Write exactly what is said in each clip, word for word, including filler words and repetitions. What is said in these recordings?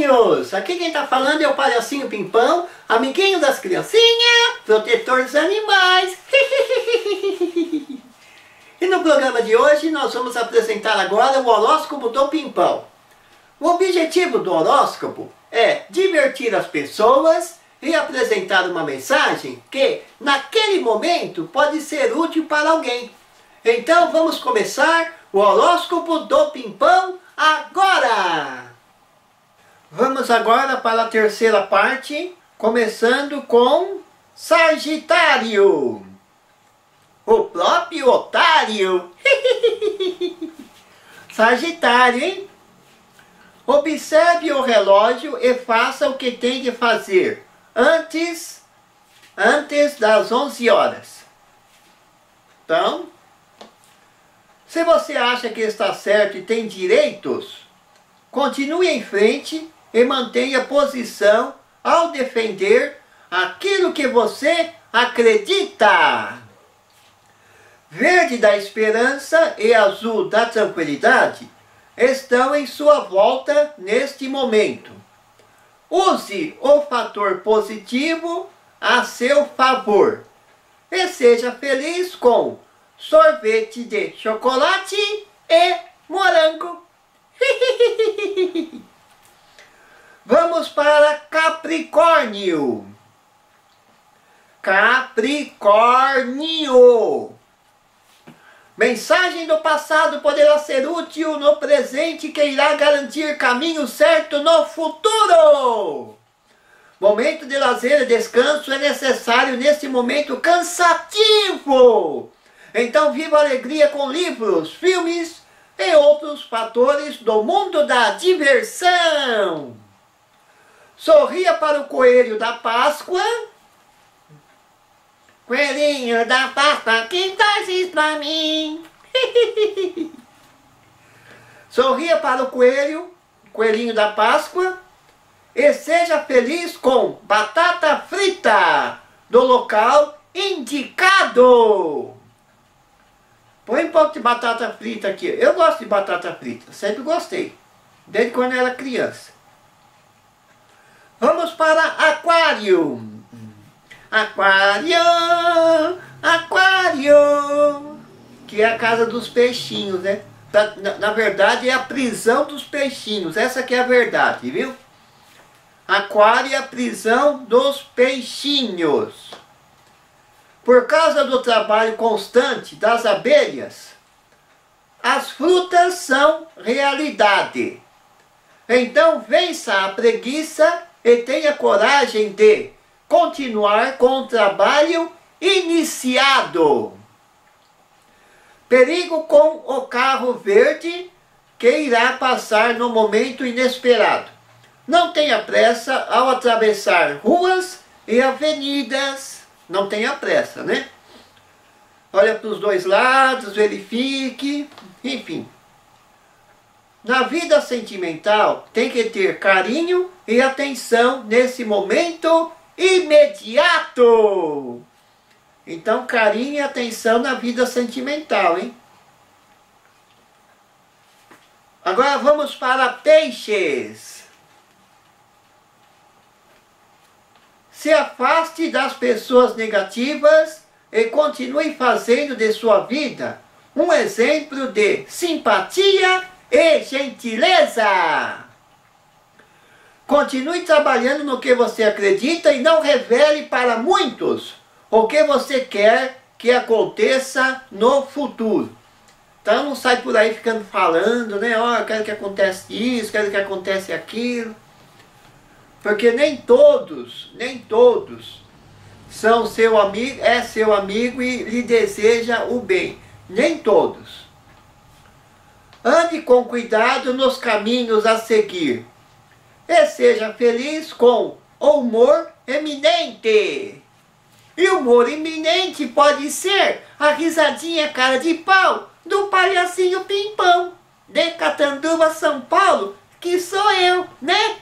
amiguinhos! Aqui quem tá falando é o Palhacinho Pimpão, amiguinho das criancinhas, protetor dos animais. E no programa de hoje nós vamos apresentar agora o horóscopo do Pimpão. O objetivo do horóscopo é divertir as pessoas e apresentar uma mensagem que, naquele momento, pode ser útil para alguém. Então vamos começar o horóscopo do Pimpão agora! Vamos agora para a terceira parte, começando com Sagitário. O próprio otário. Sagitário, hein? Observe o relógio e faça o que tem de fazer antes, antes das onze horas. Então, se você acha que está certo e tem direitos, continue em frente e mantenha posição ao defender aquilo que você acredita. Verde da esperança e azul da tranquilidade estão em sua volta neste momento. Use o fator positivo a seu favor e seja feliz com sorvete de chocolate e morango. Vamos para Capricórnio. Capricórnio. Mensagem do passado poderá ser útil no presente que irá garantir caminho certo no futuro. Momento de lazer e descanso é necessário nesse momento cansativo. Então viva a alegria com livros, filmes e outros fatores do mundo da diversão. Sorria para o coelho da Páscoa. Coelhinho da Páscoa, que trazes pra mim? Sorria para o coelho, coelhinho da Páscoa, e seja feliz com batata frita do local indicado. Põe um pouco de batata frita aqui. Eu gosto de batata frita, sempre gostei, desde quando eu era criança. Vamos para Aquário. Aquário, Aquário, que é a casa dos peixinhos, né? Na, na verdade é a prisão dos peixinhos, essa que é a verdade, viu? Aquário é a prisão dos peixinhos. Por causa do trabalho constante das abelhas, as frutas são realidade. Então vença a preguiça e tenha coragem de continuar com o trabalho iniciado. Perigo com o carro verde que irá passar no momento inesperado. Não tenha pressa ao atravessar ruas e avenidas. Não tenha pressa, né? Olha para os dois lados, verifique, enfim. Na vida sentimental tem que ter carinho e atenção nesse momento imediato. Então, carinho e atenção na vida sentimental, hein? Agora vamos para Peixes. Se afaste das pessoas negativas e continue fazendo de sua vida um exemplo de simpatia e gentileza. Continue trabalhando no que você acredita e não revele para muitos o que você quer que aconteça no futuro. Então não sai por aí ficando falando, né? Ó, oh, eu quero que aconteça isso, quero que aconteça aquilo. Porque nem todos, nem todos são seu amigo, é seu amigo e lhe deseja o bem. Nem todos. Ande com cuidado nos caminhos a seguir. E seja feliz com o humor eminente. E o humor eminente pode ser a risadinha cara de pau do Palhacinho Pimpão, de Catanduva, São Paulo, que sou eu, né?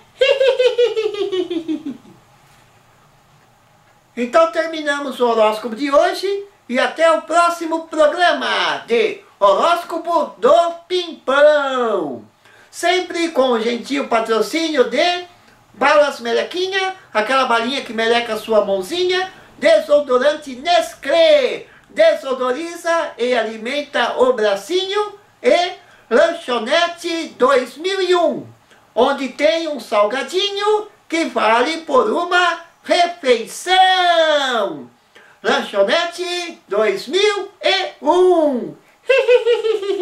Então terminamos o horóscopo de hoje e até o próximo programa de Horóscopo do Pimpão. Sempre com o gentil patrocínio de Balas melequinha, aquela balinha que meleca a sua mãozinha. Desodorante Nestlé, desodoriza e alimenta o bracinho. E Lanchonete dois mil e um, onde tem um salgadinho que vale por uma refeição. Lanchonete dois mil e um.